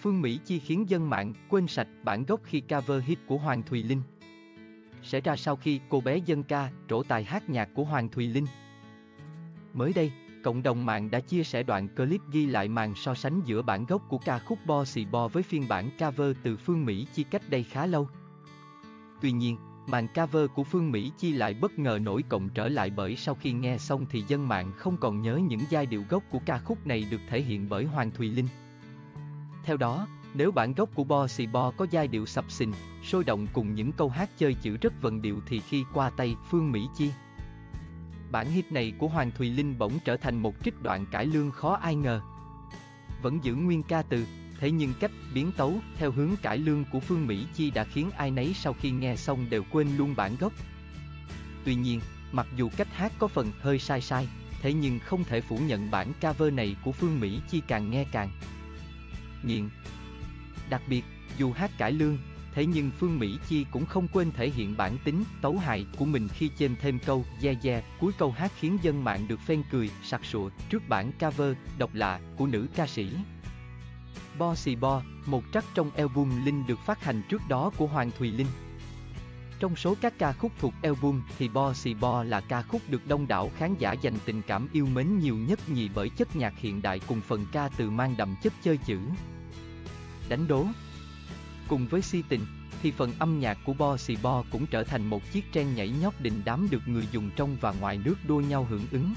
Phương Mỹ Chi khiến dân mạng quên sạch bản gốc khi cover hit của Hoàng Thùy Linh. Sẽ ra sau khi cô bé dân ca trổ tài hát nhạc của Hoàng Thùy Linh. Mới đây, cộng đồng mạng đã chia sẻ đoạn clip ghi lại màn so sánh giữa bản gốc của ca khúc Bo Xì Bo với phiên bản cover từ Phương Mỹ Chi cách đây khá lâu. Tuy nhiên, màn cover của Phương Mỹ Chi lại bất ngờ nổi cộm trở lại bởi sau khi nghe xong thì dân mạng không còn nhớ những giai điệu gốc của ca khúc này được thể hiện bởi Hoàng Thùy Linh. Theo đó, nếu bản gốc của Bo Xì Bo có giai điệu sập sình, sôi động cùng những câu hát chơi chữ rất vần điệu thì khi qua tay Phương Mỹ Chi, bản hit này của Hoàng Thùy Linh bỗng trở thành một trích đoạn cải lương khó ai ngờ. Vẫn giữ nguyên ca từ, thế nhưng cách biến tấu theo hướng cải lương của Phương Mỹ Chi đã khiến ai nấy sau khi nghe xong đều quên luôn bản gốc. Tuy nhiên, mặc dù cách hát có phần hơi sai, thế nhưng không thể phủ nhận bản cover này của Phương Mỹ Chi càng nghe càng nghiện. Đặc biệt, dù hát cải lương, thế nhưng Phương Mỹ Chi cũng không quên thể hiện bản tính tấu hài của mình khi chêm thêm câu yeah cuối câu hát khiến dân mạng được phên cười sặc sụa trước bản cover độc lạ của nữ ca sĩ. Bo Xì Bo, một track trong album Linh được phát hành trước đó của Hoàng Thùy Linh. Trong số các ca khúc thuộc album thì Bo Xì Bo là ca khúc được đông đảo khán giả dành tình cảm yêu mến nhiều nhất nhì bởi chất nhạc hiện đại cùng phần ca từ mang đậm chất chơi chữ, đánh đố. Cùng với si tình, thì phần âm nhạc của Bo Xì Bo cũng trở thành một chiếc trend nhảy nhót đình đám được người dùng trong và ngoài nước đua nhau hưởng ứng.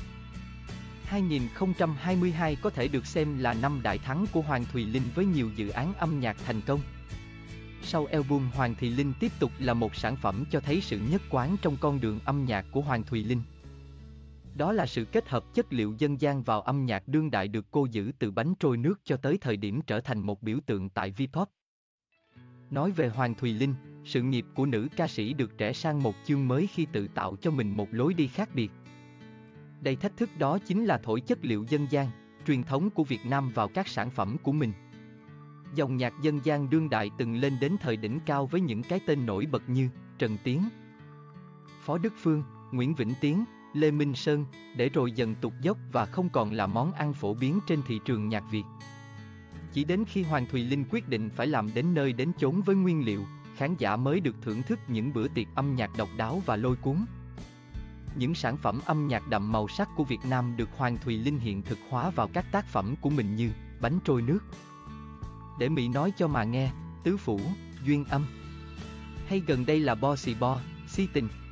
2022 có thể được xem là năm đại thắng của Hoàng Thùy Linh với nhiều dự án âm nhạc thành công. Sau album Hoàng Thùy Linh tiếp tục là một sản phẩm cho thấy sự nhất quán trong con đường âm nhạc của Hoàng Thùy Linh. Đó là sự kết hợp chất liệu dân gian vào âm nhạc đương đại được cô giữ từ bánh trôi nước cho tới thời điểm trở thành một biểu tượng tại V-pop. Nói về Hoàng Thùy Linh, sự nghiệp của nữ ca sĩ được rẽ sang một chương mới khi tự tạo cho mình một lối đi khác biệt. Đầy thách thức đó chính là thổi chất liệu dân gian, truyền thống của Việt Nam vào các sản phẩm của mình. Dòng nhạc dân gian đương đại từng lên đến thời đỉnh cao với những cái tên nổi bật như Trần Tiến, Phó Đức Phương, Nguyễn Vĩnh Tiến, Lê Minh Sơn, để rồi dần tụt dốc và không còn là món ăn phổ biến trên thị trường nhạc Việt. Chỉ đến khi Hoàng Thùy Linh quyết định phải làm đến nơi đến chốn với nguyên liệu, khán giả mới được thưởng thức những bữa tiệc âm nhạc độc đáo và lôi cuốn. Những sản phẩm âm nhạc đậm màu sắc của Việt Nam được Hoàng Thùy Linh hiện thực hóa vào các tác phẩm của mình như Bánh trôi nước, Để Mỹ nói cho mà nghe, Tứ phủ, Duyên âm. Hay gần đây là Bo Xì Bo, Si tình.